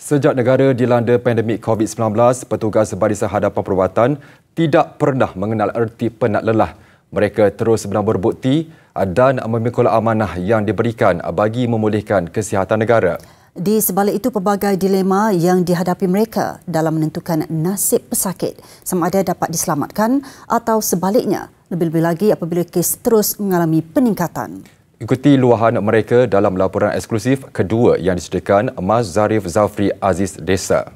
Sejak negara dilanda pandemik COVID-19, petugas Barisan Hadapan Perubatan tidak pernah mengenal erti penat lelah. Mereka terus menabur bukti dan memikul amanah yang diberikan bagi memulihkan kesihatan negara. Di sebalik itu, pelbagai dilema yang dihadapi mereka dalam menentukan nasib pesakit sama ada dapat diselamatkan atau sebaliknya, lebih-lebih lagi apabila kes terus mengalami peningkatan. Ikuti luahan mereka dalam laporan eksklusif kedua yang disediakan Mas Zarif Zafri Aziz Desa.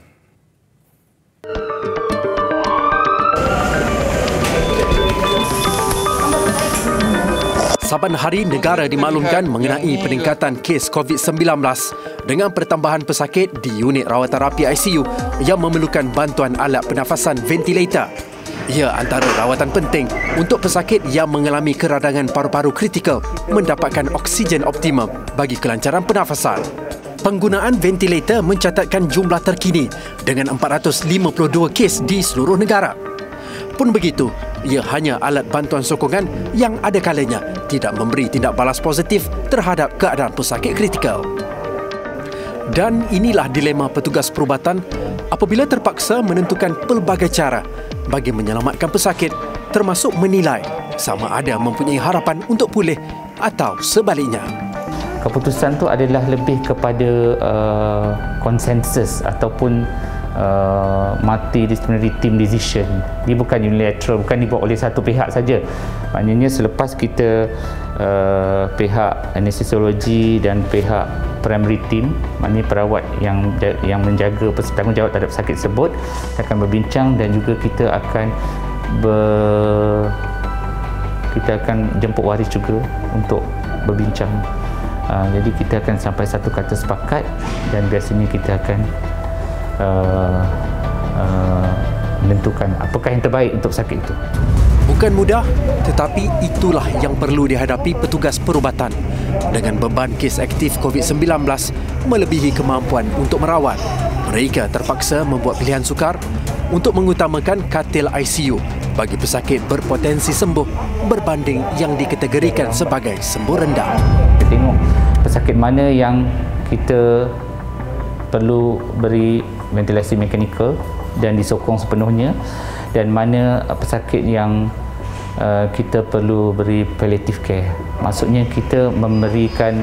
Saban hari negara dimaklumkan mengenai peningkatan kes COVID-19 dengan pertambahan pesakit di unit rawatan rapi ICU yang memerlukan bantuan alat pernafasan ventilator. Ia antara rawatan penting untuk pesakit yang mengalami keradangan paru-paru kritikal mendapatkan oksigen optimum bagi kelancaran pernafasan. Penggunaan ventilator mencatatkan jumlah terkini dengan 452 kes di seluruh negara. Pun begitu, ia hanya alat bantuan sokongan yang ada kalanya tidak memberi tindak balas positif terhadap keadaan pesakit kritikal. Dan inilah dilema petugas perubatan apabila terpaksa menentukan pelbagai cara bagi menyelamatkan pesakit, termasuk menilai sama ada mempunyai harapan untuk pulih atau sebaliknya. Keputusan itu adalah lebih kepada konsensus ataupun multidisciplinary team decision. Dia bukan unilateral, bukan dibuat oleh satu pihak saja. Maknanya selepas kita pihak anestesiologi dan pihak primary team, maknanya perawat yang menjaga tanggungjawab terhadap sakit tersebut akan berbincang, dan juga kita akan jemput waris juga untuk berbincang. Jadi kita akan sampai satu kata sepakat dan biasanya kita akan menentukan apakah yang terbaik untuk sakit itu. Bukan mudah, tetapi itulah yang perlu dihadapi petugas perubatan dengan beban kes aktif COVID-19 melebihi kemampuan untuk merawat. Mereka terpaksa membuat pilihan sukar untuk mengutamakan katil ICU bagi pesakit berpotensi sembuh berbanding yang dikategorikan sebagai sembuh rendah. Kita tengok pesakit mana yang kita perlu beri ventilasi mekanikal dan disokong sepenuhnya, dan mana pesakit yang kita perlu beri palliative care. Maksudnya kita memberikan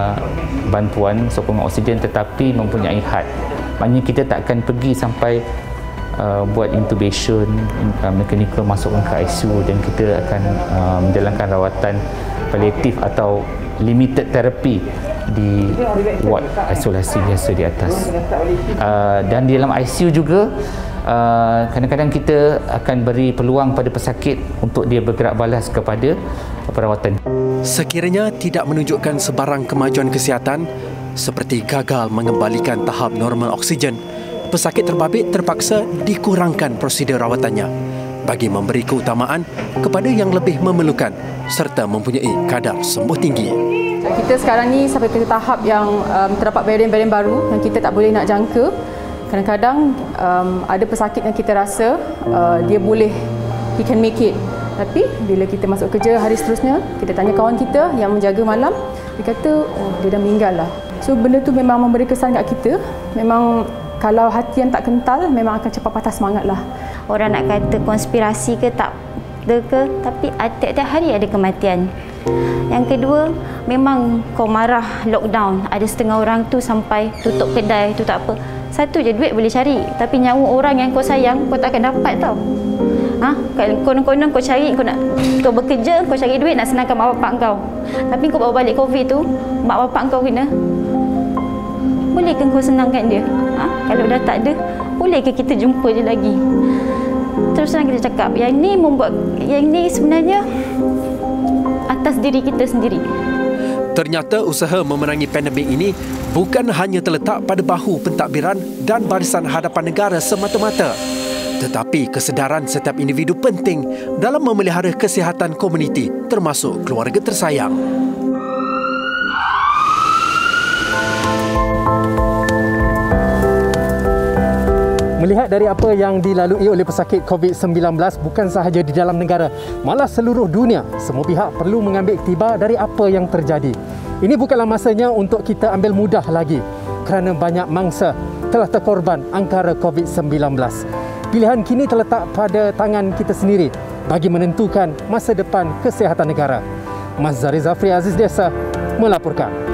bantuan sokongan oksigen tetapi mempunyai had. Maknanya kita tak akan pergi sampai buat intubation, mechanical masukkan ke ICU, dan kita akan menjalankan rawatan palliatif atau limited therapy di ward isolasi biasa di atas. Dan di dalam ICU juga kadang-kadang kita akan beri peluang pada pesakit untuk dia bergerak balas kepada perawatan. Sekiranya tidak menunjukkan sebarang kemajuan kesihatan seperti gagal mengembalikan tahap normal oksigen, pesakit terbabit terpaksa dikurangkan prosedur rawatannya bagi memberi keutamaan kepada yang lebih memerlukan serta mempunyai kadar sembuh tinggi. Kita sekarang ni sampai ke tahap yang terdapat varian-varian baru yang kita tak boleh nak jangka. Kadang-kadang ada pesakit yang kita rasa dia boleh, he can make it. Tapi bila kita masuk kerja hari seterusnya, kita tanya kawan kita yang menjaga malam, dia kata, oh dia dah meninggal lah. So benda tu memang memberi kesan kat kita. Memang kalau hati yang tak kental, memang akan cepat patah semangat lah. Orang nak kata konspirasi ke tak ke, tapi tiap-tiap hari ada kematian. Yang kedua, memang kau marah lockdown, ada setengah orang tu sampai tutup kedai tu tak apa. Satu je duit boleh cari, tapi nyawa orang yang kau sayang kau tak akan dapat tau. Konon-konon kau cari, kau bekerja, kau cari duit nak senangkan mak bapak kau. Tapi kau bawa balik COVID tu, mak bapak kau kena. Boleh ke kau senangkan dia? Kalau dah tak ada, boleh ke kita jumpa dia lagi? Terus terang kita cakap, yang ni sebenarnya atas diri kita sendiri. Ternyata usaha memerangi pandemik ini bukan hanya terletak pada bahu pentadbiran dan Barisan Hadapan Negara semata-mata, tetapi kesedaran setiap individu penting dalam memelihara kesihatan komuniti termasuk keluarga tersayang. Melihat dari apa yang dilalui oleh pesakit COVID-19 bukan sahaja di dalam negara, malah seluruh dunia, semua pihak perlu mengambil iktibar dari apa yang terjadi. Ini bukanlah masanya untuk kita ambil mudah lagi kerana banyak mangsa telah terkorban angkara COVID-19. Pilihan kini terletak pada tangan kita sendiri bagi menentukan masa depan kesihatan negara. Mas Zari Zafri Aziz Desa melaporkan.